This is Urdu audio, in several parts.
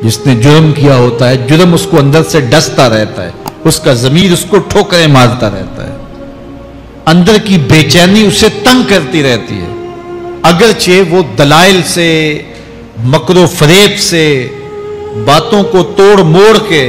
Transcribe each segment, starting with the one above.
جس نے جرم کیا ہوتا ہے جرم اس کو اندر سے ڈستا رہتا ہے، اس کا ضمیر اس کو ٹھوکریں مارتا رہتا ہے، اندر کی بے چینی اسے تنگ کرتی رہتی ہے، اگرچہ وہ دلائل سے مکر و فریب سے باتوں کو توڑ موڑ کے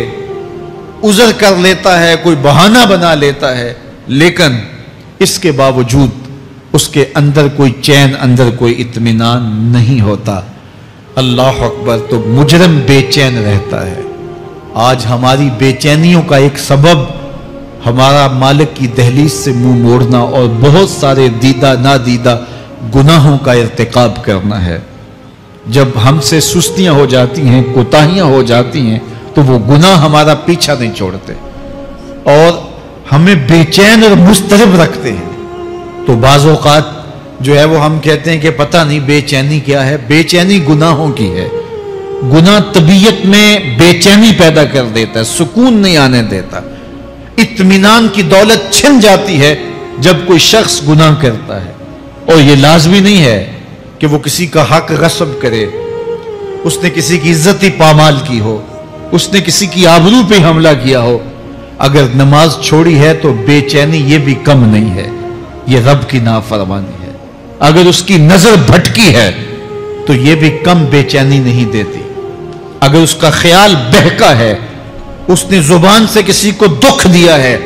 عذر کر لیتا ہے، کوئی بہانہ بنا لیتا ہے، لیکن اس کے باوجود اس کے اندر کوئی چین، اندر کوئی اطمینان نہیں ہوتا۔ اللہ اکبر! تو مجرم بے چین رہتا ہے۔ آج ہماری بے چینیوں کا ایک سبب ہمارا مالک کی دہلیز سے منہ موڑنا اور بہت سارے دیدہ نادیدہ گناہوں کا ارتکاب کرنا ہے۔ جب ہم سے سستیاں ہو جاتی ہیں، کوتاہیاں ہو جاتی ہیں، تو وہ گناہ ہمارا پیچھا نہیں چھوڑتے اور ہمیں بے چین اور مضطرب رکھتے ہیں۔ تو بعض اوقات جو ہے وہ ہم کہتے ہیں کہ پتہ نہیں بے چینی کیا ہے۔ بے چینی گناہوں کی ہے۔ گناہ طبیعت میں بے چینی پیدا کر دیتا ہے، سکون نہیں آنے دیتا۔ اطمینان کی دولت چھن جاتی ہے جب کوئی شخص گناہ کرتا ہے، اور یہ لازمی نہیں ہے کہ وہ کسی کا حق غصب کرے، اس نے کسی کی عزت ہی پامال کی ہو، اس نے کسی کی آبرو پہ حملہ کیا ہو۔ اگر نماز چھوڑی ہے تو بے چینی یہ بھی کم نہیں ہے، یہ رب کی نافرمانی ہے۔ اگر اس کی نظر بھٹکی ہے تو یہ بھی کم بے چینی نہیں دیتی۔ اگر اس کا خیال بہکا ہے، اس نے زبان سے کسی کو دکھ دیا ہے،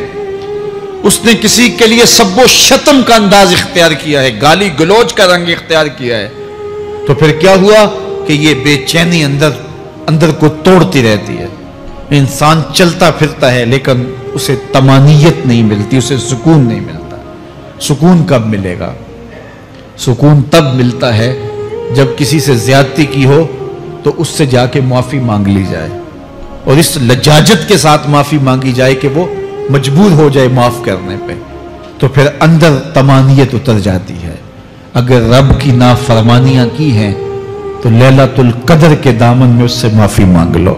اس نے کسی کے لیے سب و شتم کا انداز اختیار کیا ہے، گالی گلوچ کا رنگ اختیار کیا ہے، تو پھر کیا ہوا کہ یہ بے چینی اندر کو توڑتی رہتی ہے۔ انسان چلتا پھرتا ہے لیکن اسے طمانینت نہیں ملتی، اسے سکون نہیں ملتا۔ سکون کب ملے گا؟ سکون تب ملتا ہے جب کسی سے زیادتی کی ہو تو اس سے جا کے معافی مانگ لی جائے، اور اس لجاجت کے ساتھ معافی مانگی جائے کہ وہ مجبور ہو جائے معاف کرنے پہ، تو پھر اندر طمانینت اتر جاتی ہے۔ اگر رب کی نافرمانیاں کی ہیں تو لیلۃ القدر کے دامن میں اس سے معافی مانگ لو،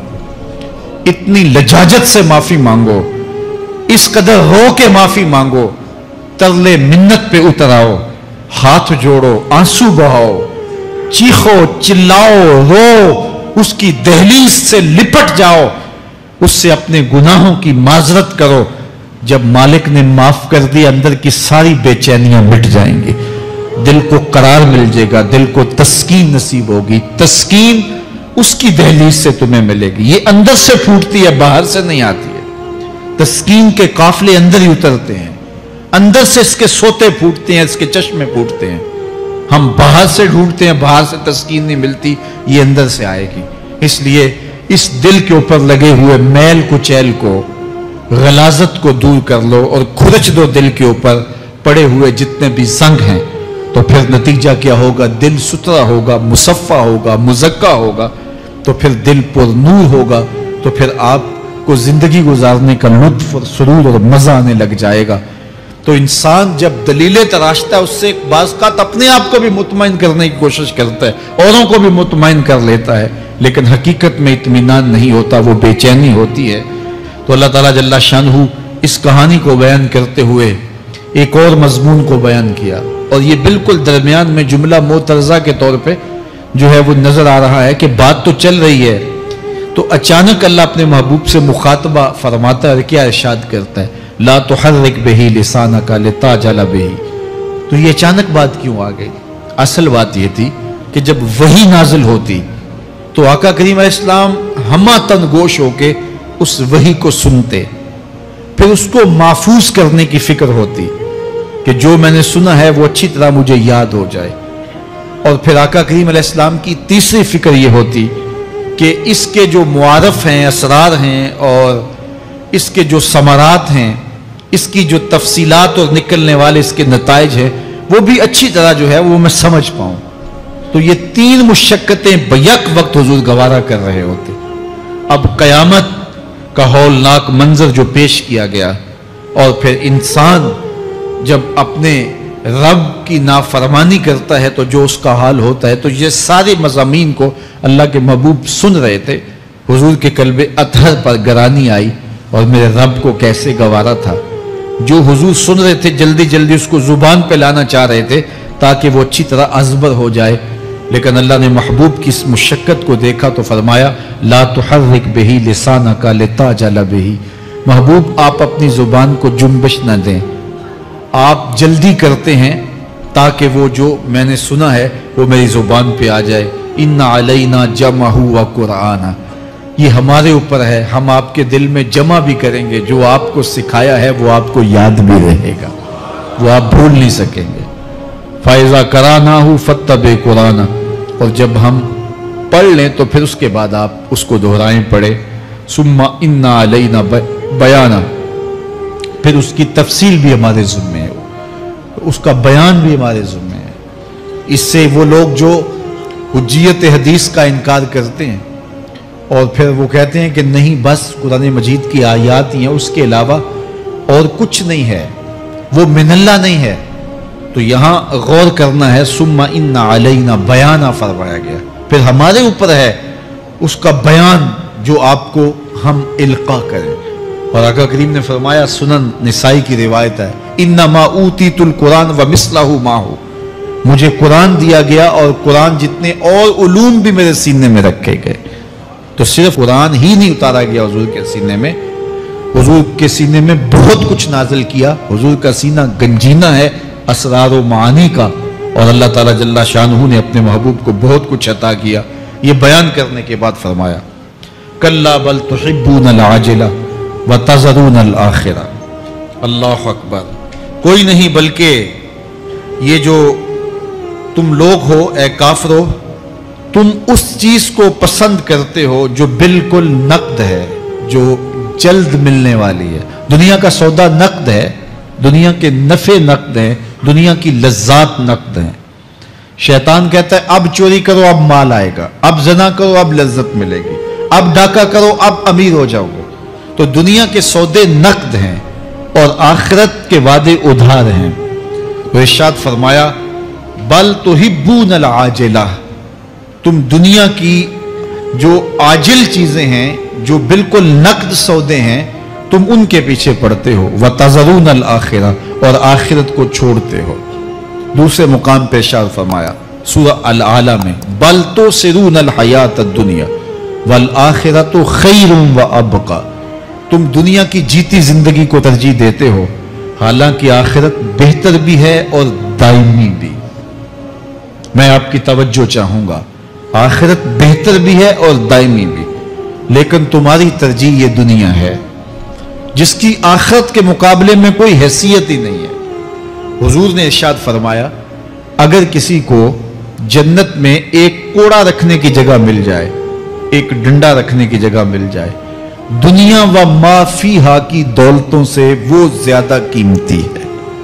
اتنی لجاجت سے معافی مانگو، اس قدر رو کے معافی مانگو، ترلے منت پہ اتر آؤ، ہاتھ جوڑو، آنسو بہاؤ، چیخو، چلاؤ، رو، اس کی دہلیز سے لپٹ جاؤ، اس سے اپنے گناہوں کی معذرت کرو۔ جب مالک نے معاف کر دی، اندر کی ساری بے چینیاں مٹ جائیں گی، دل کو قرار مل جائے گا، دل کو تسکین نصیب ہوگی۔ تسکین اس کی دہلیز سے تمہیں ملے گی، یہ اندر سے پھوٹتی ہے، باہر سے نہیں آتی ہے۔ تسکین کے قافلے اندر ہی اترتے ہیں، اندر سے اس کے سوتے پھوٹتے ہیں، اس کے چشمے پھوٹتے ہیں۔ ہم باہر سے ڈھونڈتے ہیں، باہر سے تسکین نہیں ملتی، یہ اندر سے آئے گی۔ اس لیے اس دل کے اوپر لگے ہوئے میل کچیل کو، غلاظت کو دور کر لو اور کھرچ دو دل کے اوپر پڑے ہوئے جتنے بھی زنگ ہیں، تو پھر نتیجہ کیا ہوگا؟ دل ستھرا ہوگا، مصفہ ہوگا، مزکا ہوگا، تو پھر دل پر نور ہوگا، تو پھر آپ کو زندگی گزارنے کا لطف اور سرور اور مزہ آنے لگ جائے گا۔ تو انسان جب دلیلیں تراشتا ہے، اس سے بعض اوقات اپنے آپ کو بھی مطمئن کرنے کی کوشش کرتا ہے، اوروں کو بھی مطمئن کر لیتا ہے، لیکن حقیقت میں اطمینان نہیں ہوتا، وہ بے چینی ہوتی ہے۔ تو اللہ تعالیٰ جل شانہ اس کہانی کو بیان کرتے ہوئے ایک اور مضمون کو بیان کیا، اور یہ بالکل درمیان میں جملہ معترضہ کے طور پہ جو ہے وہ نظر آ رہا ہے کہ بات تو چل رہی ہے، تو اچانک اللہ اپنے محبوب سے مخاطبہ فرماتا ہے، کیا ارشاد کرتا ہے؟ لا تحرک بہ لسانک لتعجل بہ۔ تو یہ اچانک بات کیوں آ گئی؟ اصل بات یہ تھی کہ جب وحی نازل ہوتی تو آقا کریم علیہ السلام ہمہ تن گوش ہو کے اس وحی کو سنتے، پھر اس کو محفوظ کرنے کی فکر ہوتی کہ جو میں نے سنا ہے وہ اچھی طرح مجھے یاد ہو جائے، اور پھر آقا کریم علیہ السلام کی تیسری فکر یہ ہوتی کہ اس کے جو معارف ہیں، اسرار ہیں، اور اس کے جو ثمرات ہیں، اس کی جو تفصیلات اور نکلنے والے اس کے نتائج ہیں، وہ بھی اچھی طرح جو ہے وہ میں سمجھ پاؤں۔ تو یہ تین مشقتیں بیک وقت حضور گوارا کر رہے ہوتے۔ اب قیامت کا ہولناک منظر جو پیش کیا گیا، اور پھر انسان جب اپنے رب کی نافرمانی کرتا ہے تو جو اس کا حال ہوتا ہے، تو یہ سارے مضامین کو اللہ کے محبوب سن رہے تھے۔ حضور کے قلب اطہر پر گرانی آئی، اور میرے رب کو کیسے گوارا تھا۔ جو حضور سن رہے تھے جلدی جلدی اس کو زبان پہ لانا چاہ رہے تھے تاکہ وہ اچھی طرح ازبر ہو جائے، لیکن اللہ نے محبوب کی اس مشقت کو دیکھا تو فرمایا لا تحرک بہی لسانک لتعجل بہی، محبوب آپ اپنی زبان کو جنبش نہ دیں، آپ جلدی کرتے ہیں تاکہ وہ جو میں نے سنا ہے وہ میری زبان پہ آ جائے۔ ان علینا جمعہ و قرآن، یہ ہمارے اوپر ہے، ہم آپ کے دل میں جمع بھی کریں گے، جو آپ کو سکھایا ہے وہ آپ کو یاد بھی رہے گا، وہ آپ بھول نہیں سکیں گے۔ فَإِذَا قَرَأْنَاهُ فَاتَّبِعْ قُرْآنَهُ، اور جب ہم پڑھ لیں تو پھر اس کے بعد آپ اس کو دہرائیں پڑھیں۔ ثُمَّ إِنَّ عَلَيْنَا بَيَانًا، پھر اس کی تفصیل بھی ہمارے ذمہ ہے، اس کا بیان بھی ہمارے ذمہ ہے۔ اس سے وہ لوگ جو حجیت حدیث کا انکار کرتے ہیں اور پھر وہ کہتے ہیں کہ نہیں بس قرآن مجید کی آیات ہی ہیں، اس کے علاوہ اور کچھ نہیں ہے، وہ من اللہ نہیں ہے، تو یہاں غور کرنا ہے۔ ثم ان علینا بیانہ فرمایا گیا، پھر ہمارے اوپر ہے اس کا بیان جو آپ کو ہم القاء کریں۔ اور آقا کریم نے فرمایا، سنن نسائی کی روایت ہے، انما اوتیت القرآن ومثلہ معہ، مجھے قرآن دیا گیا اور قرآن جتنے اور علوم بھی میرے سینے میں رکھے گئے۔ تو صرف قرآن ہی نہیں اتارا گیا حضور کے سینے میں، حضور کے سینے میں بہت کچھ نازل کیا۔ حضور کا سینہ گنجینہ ہے اسرار و معانی کا، اور اللہ تعالیٰ جل شانہ نے اپنے محبوب کو بہت کچھ عطا کیا۔ یہ بیان کرنے کے بعد فرمایا کلا بل تحبون العاجلہ وتذرون الآخرہ۔ اللہ اکبر، کوئی نہیں بلکہ یہ جو تم لوگ ہو اے کافرو، تم اس چیز کو پسند کرتے ہو جو بالکل نقد ہے، جو جلد ملنے والی ہے۔ دنیا کا سودا نقد ہے، دنیا کے نفع نقد ہیں، دنیا کی لذات نقد ہیں۔ شیطان کہتا ہے اب چوری کرو اب مال آئے گا، اب زنا کرو اب لذت ملے گی، اب ڈاکہ کرو اب امیر ہو جاؤ گے۔ تو دنیا کے سودے نقد ہیں اور آخرت کے وعدے ادھار ہیں۔ تو ارشاد فرمایا بل تحبون العاجلہ، تم دنیا کی جو عاجل چیزیں ہیں، جو بالکل نقد سودے ہیں، تم ان کے پیچھے پڑتے ہو۔ وَتَذَرُونَ الْآخِرَةَ، اور آخرت کو چھوڑتے ہو۔ دوسرے مقام پہ ارشاد فرمایا سورہ العالی میں بل تُؤْثِرُونَ الْحَيَاةَ الدُّنْيَا وَالْآخِرَةُ خَيْرٌ وَأَبْقَىٰ، تم دنیا کی جیتی زندگی کو ترجیح دیتے ہو، حالانکہ آخرت بہتر بھی ہے اور دائمی بھی۔ میں آپ کی توجہ چاہوں گا، آخرت بہتر بھی ہے اور دائمی بھی، لیکن تمہاری ترجیح یہ دنیا ہے جس کی آخرت کے مقابلے میں کوئی حیثیت ہی نہیں ہے۔ حضور نے ارشاد فرمایا اگر کسی کو جنت میں ایک کوڑا رکھنے کی جگہ مل جائے، ایک ڈنڈا رکھنے کی جگہ مل جائے، دنیا و ما فیہا کی دولتوں سے وہ زیادہ قیمتی ہے۔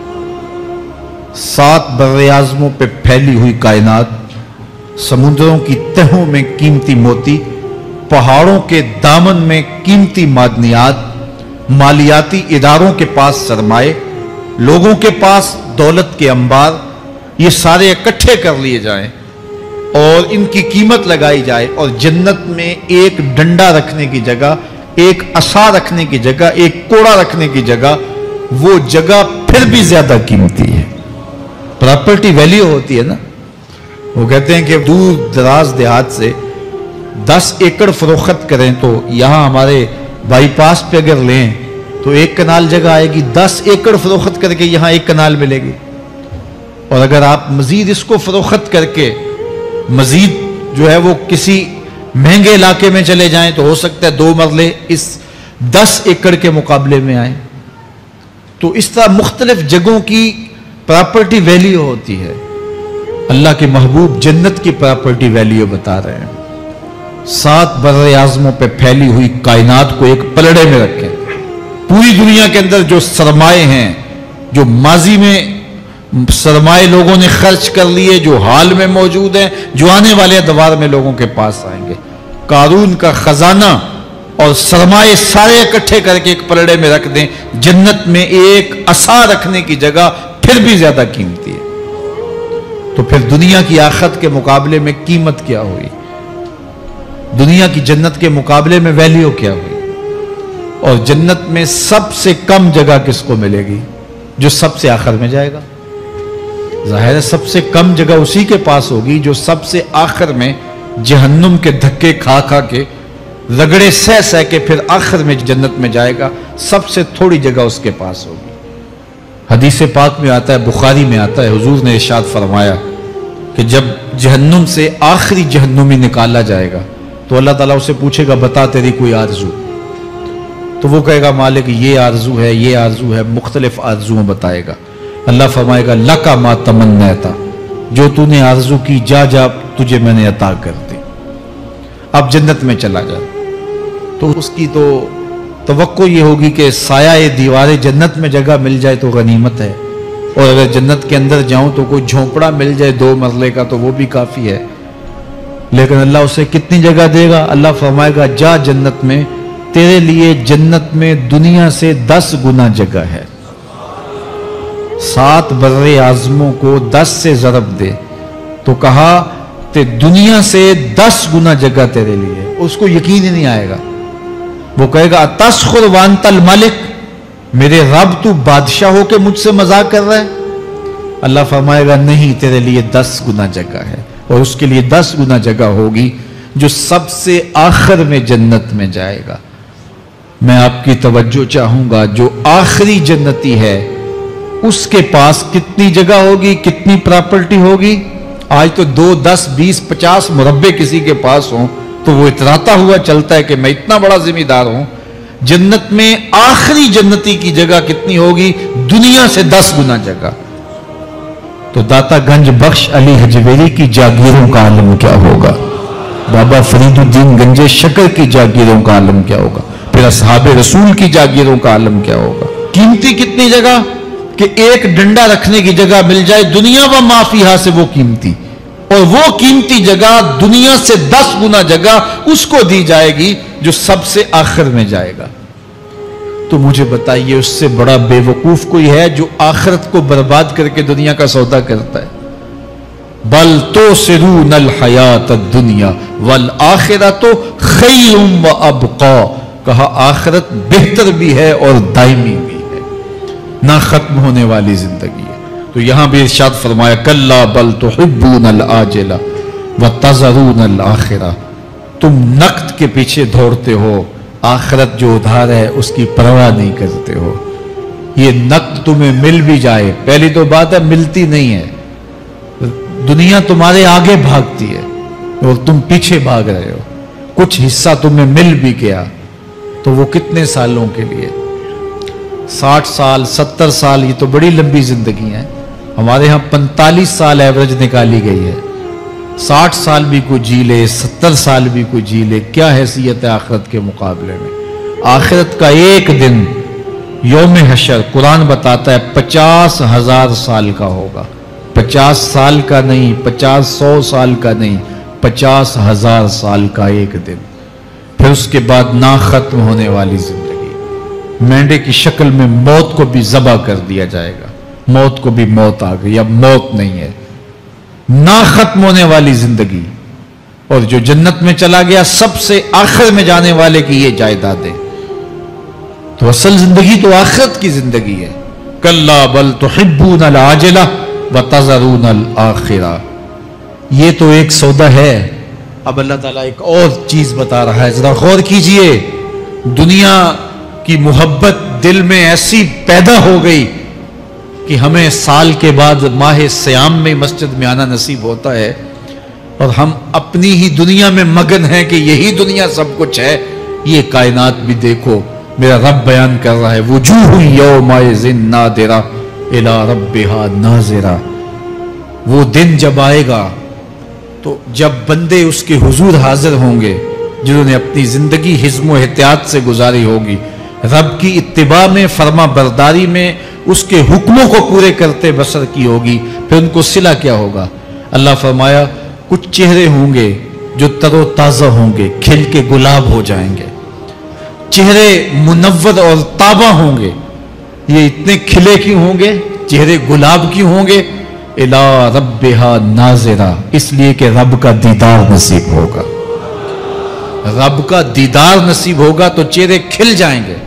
7 براعظموں پہ پھیلی ہوئی کائنات، سمندروں کی تہوں میں قیمتی موتی، پہاڑوں کے دامن میں قیمتی معدنیات، مالیاتی اداروں کے پاس سرمائے، لوگوں کے پاس دولت کے انبار، یہ سارے اکٹھے کر لیے جائیں اور ان کی قیمت لگائی جائے، اور جنت میں ایک ڈنڈا رکھنے کی جگہ، ایک عصا رکھنے کی جگہ، ایک کوڑا رکھنے کی جگہ، وہ جگہ پھر بھی زیادہ قیمتی ہے۔ پراپرٹی ویلیو ہوتی ہے نا، وہ کہتے ہیں کہ دور دراز دیہات سے 10 ایکڑ فروخت کریں تو یہاں ہمارے بائی پاس پہ اگر لیں تو 1 کنال جگہ آئے گی، 10 ایکڑ فروخت کر کے یہاں 1 کنال ملے گی۔ اور اگر آپ مزید اس کو فروخت کر کے مزید جو ہے وہ کسی مہنگے علاقے میں چلے جائیں تو ہو سکتا ہے 2 مرلے اس 10 ایکڑ کے مقابلے میں آئیں۔ تو اس طرح مختلف جگہوں کی پراپرٹی ویلیو ہوتی ہے۔ اللہ کے محبوب جنت کی پراپرٹی ویلیو بتا رہے ہیں۔ 7 براعظموں پہ پھیلی ہوئی کائنات کو ایک پلڑے میں رکھیں، پوری دنیا کے اندر جو سرمائے ہیں، جو ماضی میں سرمائے لوگوں نے خرچ کر لیے، جو حال میں موجود ہیں، جو آنے والے ادوار میں لوگوں کے پاس آئیں گے، قارون کا خزانہ اور سرمائے سارے اکٹھے کر کے ایک پلڑے میں رکھ دیں، جنت میں ایک عصا رکھنے کی جگہ پھر بھی زیادہ قیمتی ہے۔ تو پھر دنیا کی آخرت کے مقابلے میں قیمت کیا ہوئی، دنیا کی جنت کے مقابلے میں ویلیو کیا ہوئی؟ اور جنت میں سب سے کم جگہ کس کو ملے گی؟ جو سب سے آخر میں جائے گا۔ ظاہر ہے سب سے کم جگہ اسی کے پاس ہوگی جو سب سے آخر میں جہنم کے دھکے کھا کھا کے رگڑے سہ سہ کے پھر آخر میں جنت میں جائے گا، سب سے تھوڑی جگہ اس کے پاس ہوگی۔ حدیث پاک میں آتا ہے، بخاری میں آتا ہے، حضور نے ارشاد فرمایا کہ جب جہنم سے آخری جہنمی نکالا جائے گا تو اللہ تعالیٰ اسے پوچھے گا بتا تیری کوئی آرزو، تو وہ کہے گا مالک یہ آرزو ہے، یہ آرزو ہے، مختلف آرزویں بتائے گا۔ اللہ فرمائے گا لکا ما تمنیتا، جو تو نے آرزو کی جا جا تجھے میں نے عطا کر دی، اب جنت میں چلا جا۔ تو اس کی تو توقع یہ ہوگی کہ سایہ دیوار جنت میں جگہ مل جائے تو غنیمت ہے، اور اگر جنت کے اندر جاؤں تو کوئی جھونپڑا مل جائے 2 مرلے کا تو وہ بھی کافی ہے۔ لیکن اللہ اسے کتنی جگہ دے گا؟ اللہ فرمائے گا جا جنت میں، تیرے لیے جنت میں دنیا سے 10 گنا جگہ ہے۔ 7 بر اعظموں کو 10 سے ضرب دے تو کہا کہ دنیا سے 10 گنا جگہ تیرے لیے۔ اس کو یقین ہی نہیں آئے گا، وہ کہے گا اتسخر وانت الملک، میرے رب تو بادشاہ ہو کے مجھ سے مذاق کر رہا ہے؟ اللہ فرمائے گا نہیں، تیرے لیے 10 گنا جگہ ہے، اور اس کے لیے 10 گنا جگہ ہوگی جو سب سے آخر میں جنت میں جائے گا۔ میں آپ کی توجہ چاہوں گا، جو آخری جنتی ہے اس کے پاس کتنی جگہ ہوگی، کتنی پراپرٹی ہوگی؟ آج تو 2 10 20 50 مربع کسی کے پاس ہوں تو وہ اتراتا ہوا چلتا ہے کہ میں اتنا بڑا ذمہ دار ہوں۔ جنت میں آخری جنتی کی جگہ کتنی ہوگی؟ دنیا سے 10 گنا جگہ۔ تو داتا گنج بخش علی حجویری کی جاگیروں کا عالم کیا ہوگا؟ بابا فرید الدین گنج شکر کی جاگیروں کا عالم کیا ہوگا؟ پھر اصحاب رسول کی جاگیروں کا عالم کیا ہوگا؟ قیمتی کتنی جگہ کہ ایک ڈنڈا رکھنے کی جگہ مل جائے، دنیا و ما فیہا سے وہ قیمتی، اور وہ قیمتی جگہ دنیا سے 10 گنا جگہ اس کو دی جائے گی جو سب سے آخر میں جائے گا۔ تو مجھے بتائیے اس سے بڑا بے وقوف کوئی ہے جو آخرت کو برباد کر کے دنیا کا سودا کرتا ہے؟ بل توسرون الحیات الدنیا والآخرۃ خیر وابقا، کہا آخرت بہتر بھی ہے اور دائمی بھی ہے، نہ ختم ہونے والی زندگی ہے۔ تو یہاں بھی ارشاد فرمایا کلا بل تحبون العاجلہ وتذرون الآخرہ، تم نقد کے پیچھے دوڑتے ہو، آخرت جو ادھار ہے اس کی پرواہ نہیں کرتے ہو۔ یہ نقد تمہیں مل بھی جائے، پہلی تو بات ہے ملتی نہیں ہے، دنیا تمہارے آگے بھاگتی ہے اور تم پیچھے بھاگ رہے ہو۔ کچھ حصہ تمہیں مل بھی گیا تو وہ کتنے سالوں کے لیے؟ 60 سال 70 سال، یہ تو بڑی لمبی زندگی ہے۔ ہمارے ہاں 45 سال ایوریج نکالی گئی ہے۔ 60 سال بھی کوئی جی لے، 70 سال بھی کوئی جی لے، کیا حیثیت ہے آخرت کے مقابلے میں؟ آخرت کا ایک دن یوم حشر قرآن بتاتا ہے 50,000 سال کا ہوگا۔ 50 سال کا نہیں، 50-100 سال کا نہیں، 50,000 سال کا ایک دن۔ پھر اس کے بعد نہ ختم ہونے والی زندگی، مینڈے کی شکل میں موت کو بھی ذبح کر دیا جائے گا، موت کو بھی موت آ گئی، اب موت نہیں ہے، نہ ختم ہونے والی زندگی۔ اور جو جنت میں چلا گیا سب سے آخر میں جانے والے کی یہ جائیدادیں۔ تو اصل زندگی تو آخرت کی زندگی ہے۔ کلا بل تحبون العاجلہ وتذرون الآخرہ، یہ تو ایک سودا ہے۔ اب اللہ تعالیٰ ایک اور چیز بتا رہا ہے، ذرا غور کیجئے۔ دنیا کی محبت دل میں ایسی پیدا ہو گئی کہ ہمیں سال کے بعد ماہ سیام میں مسجد میں آنا نصیب ہوتا ہے، اور ہم اپنی ہی دنیا میں مگن ہیں کہ یہی دنیا سب کچھ ہے۔ یہ کائنات بھی دیکھو، میرا رب بیان کر رہا ہے وجوہ یومئذ ناظرہ الی ربہا ناظرہ، وہ دن جب آئے گا تو جب بندے اس کے حضور حاضر ہوں گے جنہوں نے اپنی زندگی حزم و احتیاط سے گزاری ہوگی، رب کی اتباع میں، فرما برداری میں، اس کے حکموں کو پورے کرتے بسر کی ہوگی، پھر ان کو صلہ کیا ہوگا؟ اللہ فرمایا کچھ چہرے ہوں گے جو تر و تازہ ہوں گے، کھل کے گلاب ہو جائیں گے، چہرے منور اور تابہ ہوں گے۔ یہ اتنے کھلے کیوں ہوں گے، چہرے گلاب کیوں ہوں گے؟ الی ربہا ناظرہ، اس لیے کہ رب کا دیدار نصیب ہوگا۔ رب کا دیدار نصیب ہوگا تو چہرے کھل جائیں گے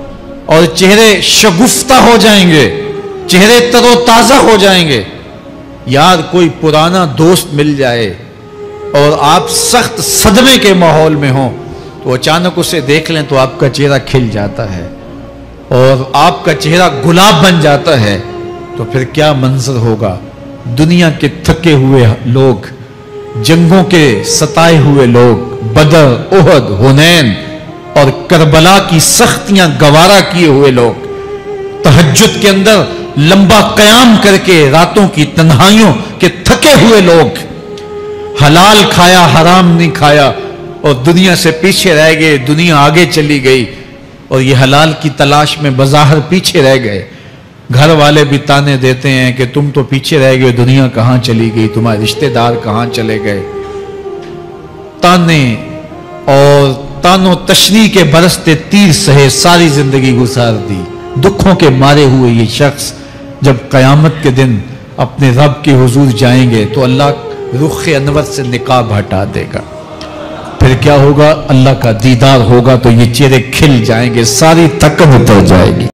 اور چہرے شگفتہ ہو جائیں گے، چہرے تر و تازہ ہو جائیں گے۔ यार कोई पुराना दोस्त मिल जाए और आप सख्त सदमे के माहौल में हो तो अचानक उसे देख लें तो आपका चेहरा खिल जाता है और आपका चेहरा गुलाब बन जाता है, तो फिर क्या मंजर होगा। दुनिया के थके हुए लोग, जंगों के सताए हुए लोग, बदर, उहद, हुनैन और करबला की सख्तियां गवारा किए हुए लोग, तहज्जुद के अंदर लंबा कयाम करके रातों की तन्हाइयों के थके हुए लोग, हलाल खाया हराम नहीं खाया और दुनिया से पीछे रह गए, दुनिया आगे चली गई और ये हलाल की तलाश में बज़ाहिर पीछे रह गए। घर वाले भी ताने देते हैं कि तुम तो पीछे रह गए, दुनिया कहां चली गई, तुम्हारे रिश्तेदार कहां चले गए। ताने और तानो तशनी के बरसते तीर सहे सारी जिंदगी गुजार दी। दुखों के मारे हुए ये शख्स जब कयामत के दिन अपने रब के हुजूर जाएंगे तो अल्लाह रुख अनवर से निकाब हटा देगा। फिर क्या होगा, अल्लाह का दीदार होगा तो ये चेहरे खिल जाएंगे, सारी थकन उतर जाएगी।